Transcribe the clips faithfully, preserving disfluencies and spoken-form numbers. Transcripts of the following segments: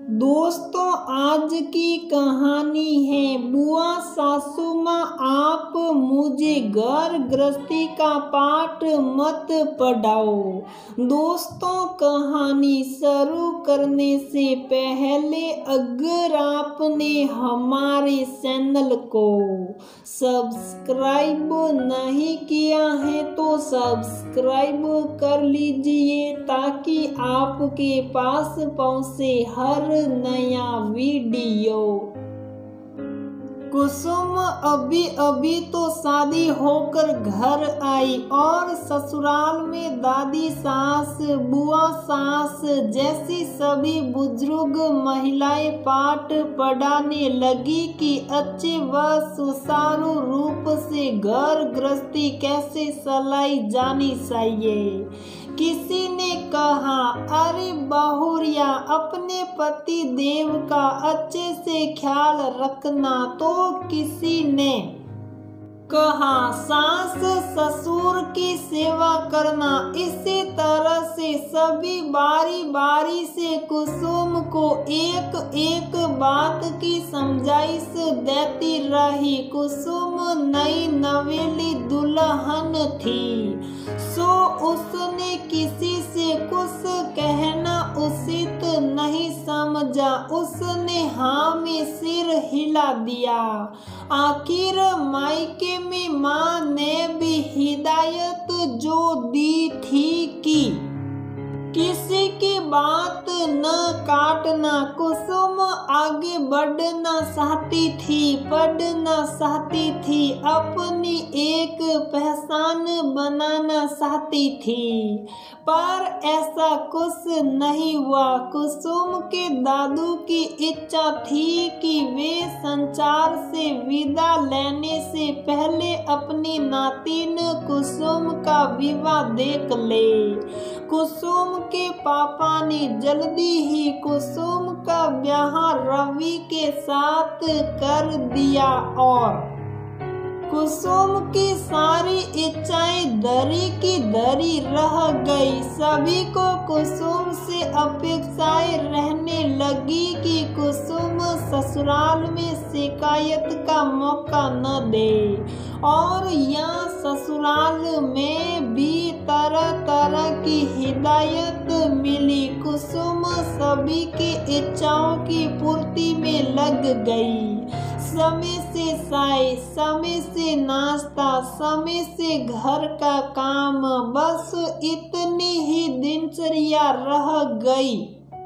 दोस्तों, आज की कहानी है बुआ सासू माँ आप मुझे घर गृहस्थी का पाठ मत पढ़ाओ। दोस्तों, कहानी शुरू करने से पहले अगर आपने हमारे चैनल को सब्सक्राइब नहीं किया है तो सब्सक्राइब कर लीजिए ताकि आपके पास पहुंचे हर नया वीडियो। कुसुम अभी अभी तो शादी होकर घर आई और ससुराल में दादी सास, बुआ सास जैसी सभी बुजुर्ग महिलाएं पाठ पढ़ाने लगी कि अच्छे व सुचारू रूप से घर गृहस्थी कैसे चलाई जानी चाहिए। किसी ने कहा, अरे बहुरिया, अपने पति देव का अच्छे से ख्याल रखना। तो किसी ने कहा, सास ससुर की सेवा करना। इसी तरह से सभी बारी बारी से कुसुम को एक एक बात की समझाइश देती रही। कुसुम नई नवेली दुल्हन थी, सो उसने किसी से कुछ कहना उचित नहीं समझा। उसने हाँ में सिर हिला दिया। आखिर मायके में माँ ने भी हिदायत जो दी थी कि किसी की बात न काटना। कुसुम आगे बढ़ना चाहती थी, पढ़ना चाहती थी, अपनी एक पहचान बनाना चाहती थी, पर ऐसा कुछ नहीं हुआ। कुसुम के दादू की इच्छा थी कि वे संसार से विदा लेने से पहले अपनी नातिन कुसुम का विवाह देख ले। कुसुम के पापा ने जल्दी ही कुसुम का ब्याह रवि के साथ कर दिया और कुसुम की सारी इच्छाएं दरी की दरी रह गई। सभी को कुसुम से अपेक्षाएं रहने लगी कि कुसुम ससुराल में शिकायत का मौका न दे। और यहाँ ससुराल में भी तरह तरह की हिदायत मिली। कुसुम सभी की इच्छाओं की पूर्ति में लग गई। समय से चाय, समय से नाश्ता, समय से घर का काम, बस इतनी ही दिनचर्या रह गई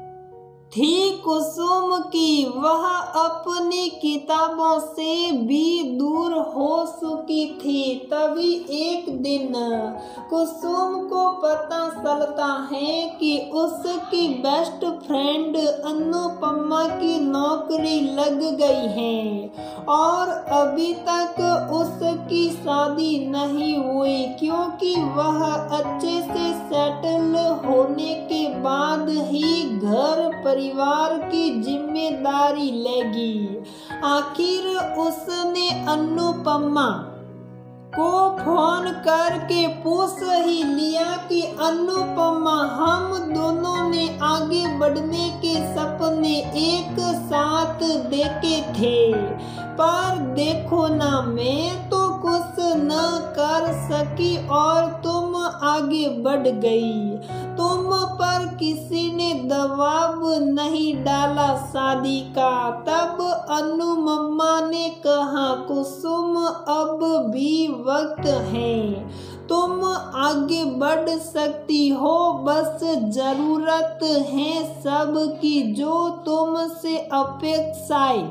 थी कुसुम की। वह अपनी किताबों से भी दूर हो चुकी थी। तभी एक दिन कुसुम को पता चलता है कि उसकी बेस्ट फ्रेंड अनुपमा की नौकरी लग गई है और अभी तक उसकी शादी नहीं हुई, क्योंकि वह अच्छे से सेटल होने के बाद ही घर परिवार की जिम्मेदारी लेगी। आखिर उसने अनुपमा को फोन करके पूछ ही लिया कि अनुपमा, हम दोनों ने आगे बढ़ने के सपने एक साथ देखे थे, पर देखो ना, मैं तो कुछ न कर सकी और तुम आगे बढ़ गई। तुम पर किसी ने दबाव नहीं डाला शादी का। तब अनु मम्मा ने कहा, कुसुम अब भी वक्त है, तुम आगे बढ़ सकती हो, बस जरूरत है सबकी जो तुमसे अपेक्षाएं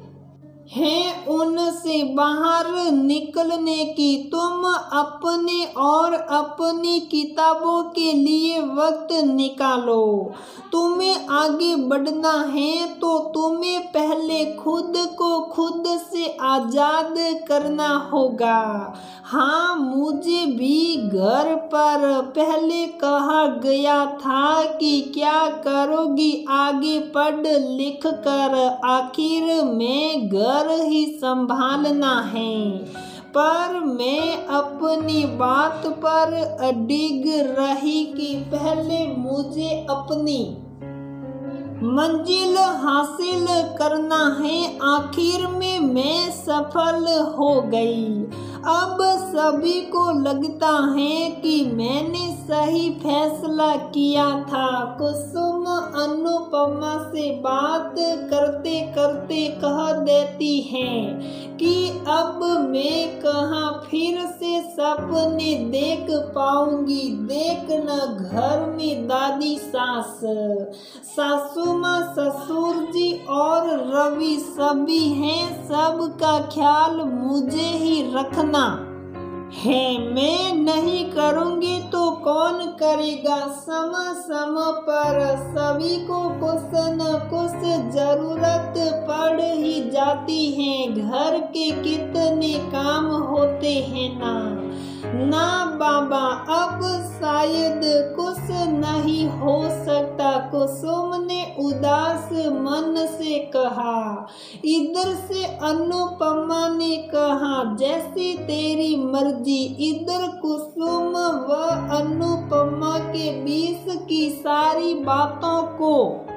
हैं उनसे बाहर निकलने की। तुम अपने और अपनी किताबों के लिए वक्त निकालो। तुम्हें आगे बढ़ना है तो तुम्हें पहले खुद को खुद से आजाद करना होगा। हाँ, मुझे भी घर पर पहले कहा गया था कि क्या करोगी आगे पढ़ लिख कर, आखिर में घर ही संभालना है, पर मैं अपनी बात पर अडिग रही कि पहले मुझे अपनी मंजिल हासिल करना है, आखिर में मैं सफल हो गई। अब सभी को लगता है कि मैंने सही फैसला किया था। कुसुम अनुपमा से बात करते करते कह देती है कि अब मैं कहाँ फिर से सपने देख पाऊंगी। देखना घर में दादी सास, सासू माँ, ससुर जी और रवि सभी हैं। सबका ख्याल मुझे ही रखना है। मैं नहीं करूँगी तो कौन करेगा। समय समय पर सभी को कुछ न कुछ जरूरत पड़ ही जाती है। घर के कितने काम होते हैं ना ना बाबा, अब शायद कुछ नहीं हो सकता। कुसुम ने उदास मन से कहा। इधर से अनुपमा ने कहा, जैसी तेरी मर्जी। इधर कुसुम व अनुपमा के बीच की सारी बातों को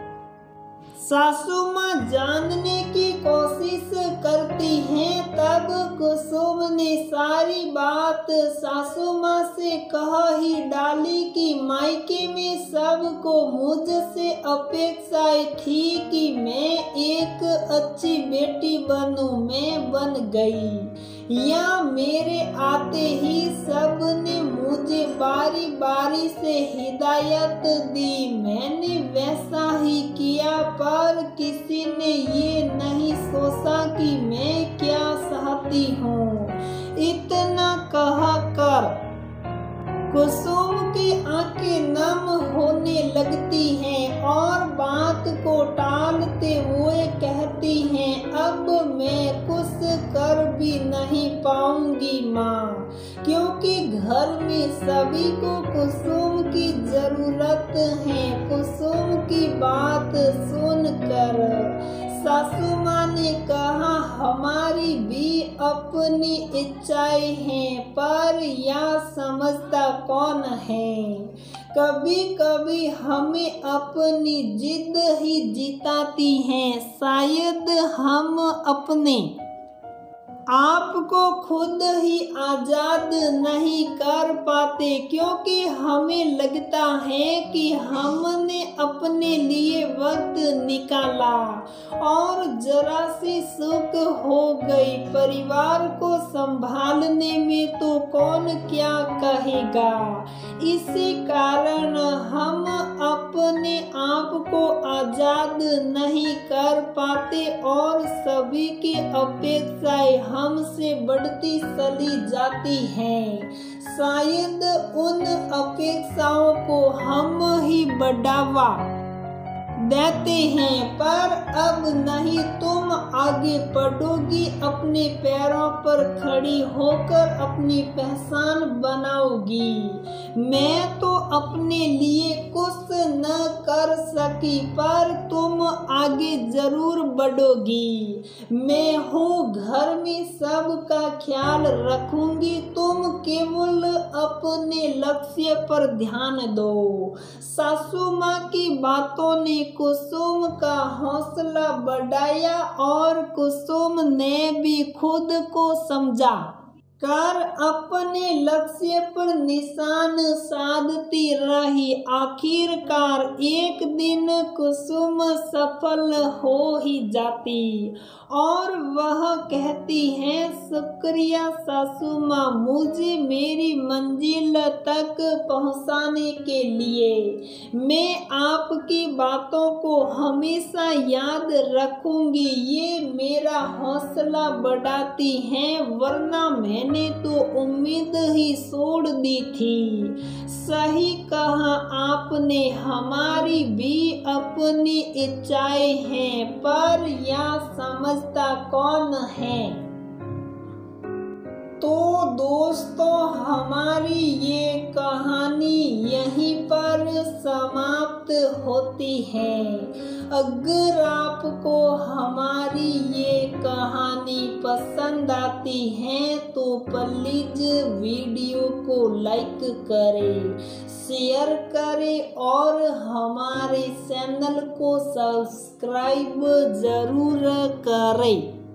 सासू माँ जानने की कोशिश करती हैं। तब कुसुम ने सारी बात सासू माँ से कह ही डाली कि मायके में सबको मुझसे अपेक्षाएं थी कि मैं एक अच्छी बेटी बनूं। मैं बन गई। या मेरे आते ही सब ने मुझे बारी बारी से हिदायत दी। मैंने वैसा ही किया, पर किसी ने ये नहीं सोचा कि मैं क्या चाहती हूँ। इतना कहा कर कुसुम की आंखें नम होने लगती हैं और बात को टालते हुए कहती हैं, अब मैं कुछ कर भी नहीं पाऊंगी माँ, क्योंकि घर में सभी को कुसुम की जरूरत है। कुसुम की बात सुनकर सासू माँ ने कहा, हमारी भी अपनी इच्छाएं हैं, पर यह समझता कौन है। कभी कभी हमें अपनी जिद ही जिताती है। शायद हम अपने आपको खुद ही आजाद नहीं कर पाते, क्योंकि हमें लगता है कि हमने अपने लिए वक्त निकाला और जरा सी सुख हो गई। परिवार को संभालने में तो कौन क्या कहेगा। इसी कारण हम अपने आप को आजाद नहीं कर पाते और सभी की अपेक्षाएं हमसे बढ़ती चली जाती हैं। शायद उन अपेक्षाओं को हम ही बढ़ावा देते हैं, पर अब नहीं। तुम आगे बढ़ोगी, अपने पैरों पर खड़ी होकर अपनी पहचान बनाओगी। मैं तो अपने लिए कुछ न कर सकी, पर तुम आगे जरूर बढ़ोगी। मैं हूँ, घर में सबका ख्याल रखूंगी। तुम केवल अपने लक्ष्य पर ध्यान दो। सासू माँ की बातों ने कुसुम का हौसला बढ़ाया और कुसुम ने भी खुद को समझा कर अपने लक्ष्य पर निशान साधती रही। आखिरकार एक दिन कुसुम सफल हो ही जाती और वह कहती है, शुक्रिया सासू माँ, मुझे मेरी मंजिल तक पहुँचाने के लिए। मैं आपकी बातों को हमेशा याद रखूंगी। ये मेरा हौसला बढ़ाती हैं, वरना मैं मैंने तो उम्मीद ही छोड़ दी थी। सही कहा आपने, हमारी भी अपनी इच्छाएं हैं, पर यह समझता कौन है। तो दोस्तों, हमारी ये कहानी यहीं पर समाप्त होती है। अगर आपको हमारी ये कहानी पसंद आती है तो प्लीज वीडियो को लाइक करें, शेयर करें और हमारे चैनल को सब्सक्राइब जरूर करें।